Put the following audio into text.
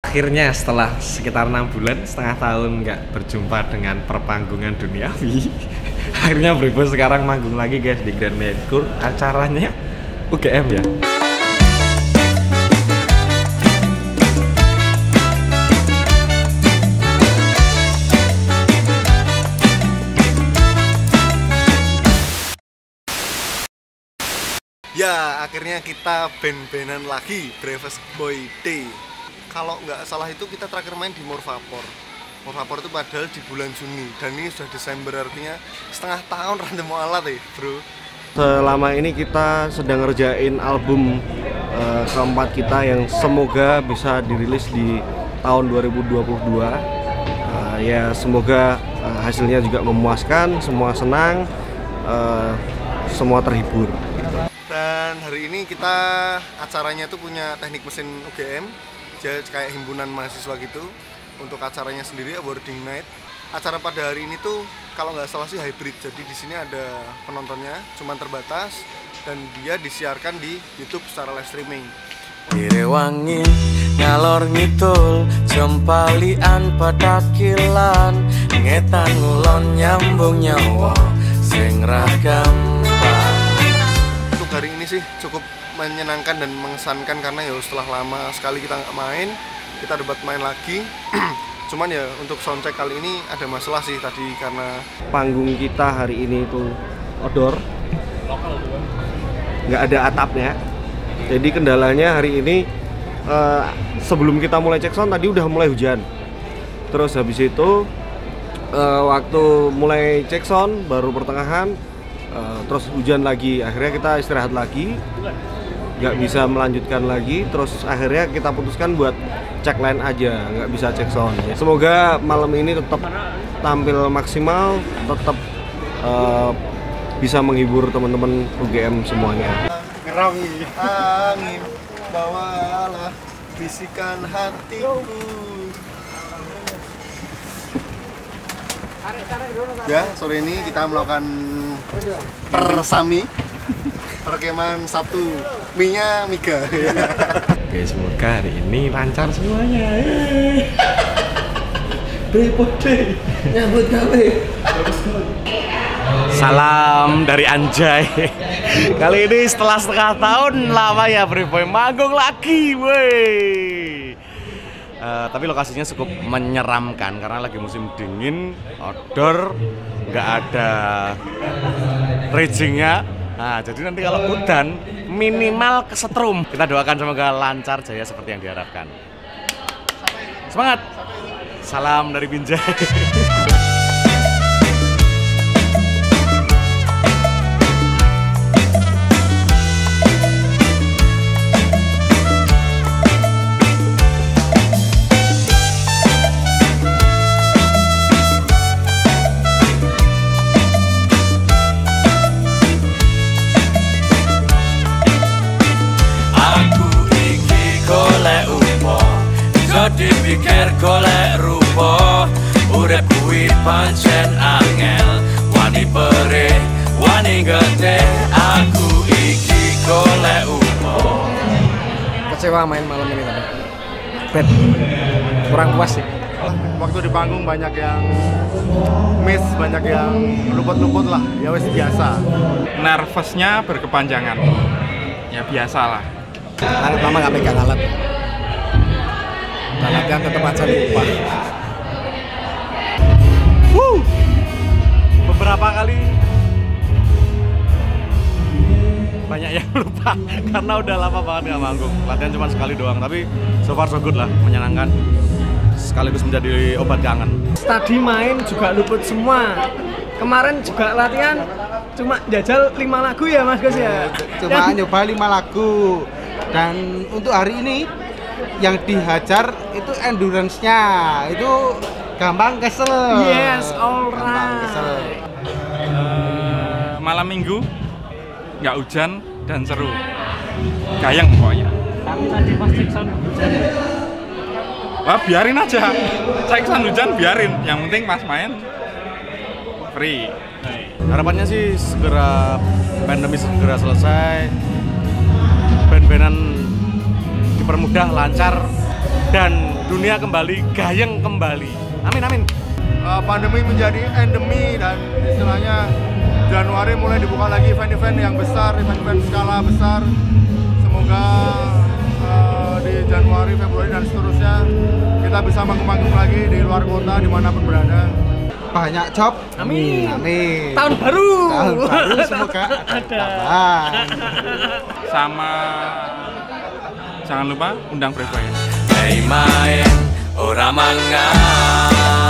Akhirnya setelah sekitar 6 bulan, setengah tahun nggak berjumpa dengan perpanggungan duniawi, akhirnya Brebo sekarang manggung lagi guys di Grand Mercure. Acaranya UGM ya. Ya, akhirnya kita band-bandan lagi, Bravest Boy Day. Kalau nggak salah itu kita terakhir main di Morvapor. Morvapor itu padahal di bulan Juni, dan ini sudah Desember, artinya setengah tahun random alat ya bro. Selama ini kita sedang ngerjain album keempat kita yang semoga bisa dirilis di tahun 2022. Ya semoga hasilnya juga memuaskan, semua senang, semua terhibur. Dan hari ini kita acaranya tuh punya teknik mesin UGM, jadi kayak himpunan mahasiswa gitu. Untuk acaranya sendiri awarding night. Acara pada hari ini tuh kalau nggak salah sih hybrid, jadi di sini ada penontonnya cuman terbatas dan dia disiarkan di YouTube secara live streaming. Direwangi ngalor ngidul jempalian pada kilan ngetan ngulon nyambung nyawa sing ragam. Untuk hari ini sih cukup menyenangkan dan mengesankan karena ya setelah lama sekali kita nggak main, kita dapat main lagi. Cuman ya untuk soundcheck kali ini ada masalah sih tadi karena panggung kita hari ini itu outdoor, nggak ada atapnya. Jadi kendalanya hari ini sebelum kita mulai cek sound tadi udah mulai hujan. Terus habis itu waktu mulai cek sound baru pertengahan terus hujan lagi. Akhirnya kita istirahat lagi, nggak bisa melanjutkan lagi. Terus akhirnya kita putuskan buat cek line aja, nggak bisa cek sound. Semoga malam ini tetap tampil maksimal, tetap bisa menghibur teman-teman UGM semuanya. Ngerangi angin, bawalah bisikan hatiku. Ya, sore ini kita melakukan persami perkemahan Sabtu, mie-nya Miga. Oke, semoga hari ini lancar semuanya. Brebo Day nyambut gawe. Salam dari Anjay. Kali ini setelah setengah tahun lamanya Brebo manggung lagi, woi. Tapi lokasinya cukup menyeramkan karena lagi musim dingin, outdoor, nggak ada ragingnya. Nah, jadi nanti kalau hujan minimal kesetrum. Kita doakan semoga lancar jaya seperti yang diharapkan. Semangat. Salam dari Binjai. Dipikir golek rupa urip kuwi pancen angel wani perih wani gede aku iki golek upo. Kecewa main malam ini tadi. Bad. Kurang puas sih. Waktu di panggung banyak yang miss, banyak yang luput-luput lah. Ya wes biasa. Nervousnya berkepanjangan. Ya biasalah. Lama nggak pegang alat. Dan latihan tetap aja lupa. Beberapa kali banyak yang lupa karena udah lama banget nggak manggung. Latihan cuma sekali doang, tapi so far so good lah, menyenangkan. Sekaligus menjadi obat kangen. Tadi main juga luput semua. Kemarin juga latihan cuma jajal 5 lagu ya Mas Gus ya. Cuma nyoba 5 lagu. Dan untuk hari ini yang dihajar itu endurance-nya itu gampang kesel. Yes, alright. Malam minggu nggak hujan dan seru, gayeng pokoknya. Tapi tadi pas cek sound hujan. Wah biarin aja, cek sound hujan biarin. Yang penting pas main free. Harapannya sih segera pandemi segera selesai, band-bandan dipermudah, lancar, dan dunia kembali gayeng kembali. Amin amin. Pandemi menjadi endemi dan istilahnya Januari mulai dibuka lagi event-event yang besar, event-event skala besar. Semoga di Januari, Februari dan seterusnya kita bisa manggung-manggung lagi di luar kota dimanapun berada. Banyak job. Amin. Amin. Tahun baru. Tahun baru semoga ada. Sama jangan lupa undang Prevoy. Hei main ora mangan